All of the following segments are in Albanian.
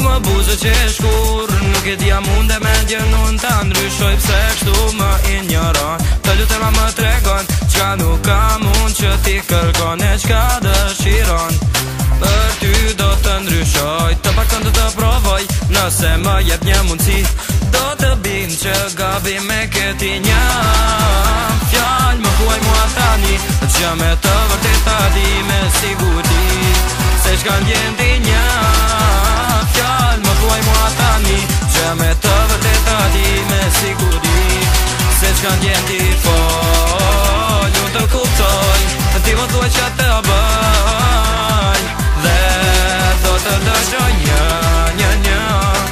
mua buzë që e shkur. Nuk e dia mund e me gjënun ta ndryshoj pse kështu më injoron. Të lutem a më tregon qka nuk ka mund që ti kërkon e qka dëshiron. Për ty do të ndryshoj, të paktën do të provoj. Nëse më jep një mundësi, do të bin që gabi me këti një fjall. Më huaj mua tani, që me të vërtet a di me siguri se shkan vjen ti një fjall. Më huaj mua tani, që me të vërtet a di me siguri se shkan vjen ti fol. Unë të kuptoj, ti më thuaj që të bëj, dhe do të dëgjoj një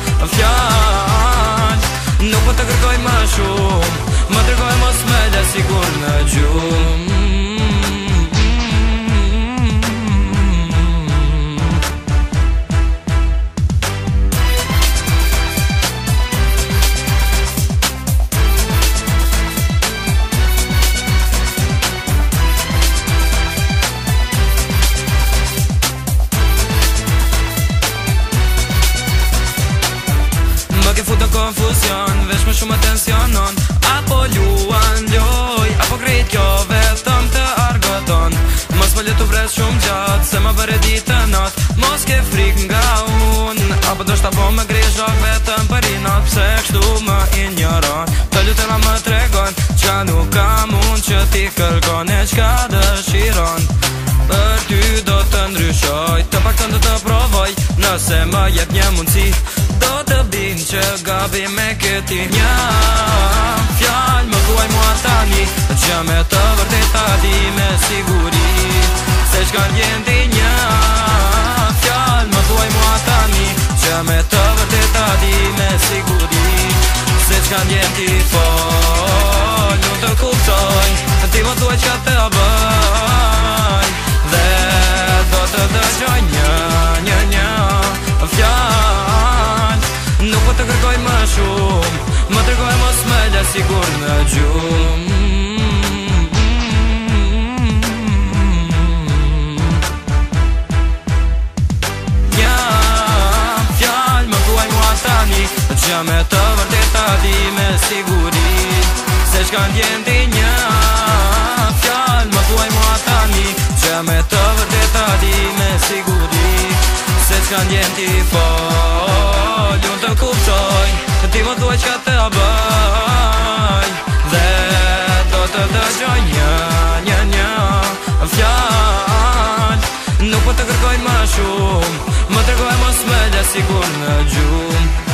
fjall. Nuk po të kërkoj më shumë, më tregoj mos me le sigur në gjumë. Ke fut në konfuzion, vesh më shumë atencionon. Apo luan loj, apo krejt kjo vetëm të argëton. Mos më letu vres shumë gjatë, se më bëre ditë not. Mos ke frik nga unë, apo do shta po më grishok vetëm për inat. Pse kështu më injoron, të lutem a më tregon qka nuk ka mund që ti kërkon e qka dëshiron. Për ty do të ndryshoj, të paktën do të provoj. Nëse më jep një mundësi, do të bin që gabi me këti një fjall. Më thuaj mua tani, që me të vërtet a di me siguri se shkan vjen ti një fjall. Më thuaj mua tani, që me të vërtet a di me siguri se shkan vjen ti fol. Unë të kuptoj, ti më thuaj që të bëj, dhe do të dëgjoj një fjall. Nuk po të kërkoj më shumë, më tregoj mos me le sigur në gjumë. Një fjall më thuaj mua tani, që me të vërtet a di me siguri se shkan vjen ti një fjall. Më thuaj mua tani, që me të vërtet a di me siguri se shkan vjen ti fol. Unë të kuptoj, ti më thuaj qka të bëj, dhe do të dëgjoj një fjall. Nuk po të kërkoj më shumë, më tregoj mos me le sigur në gjumë.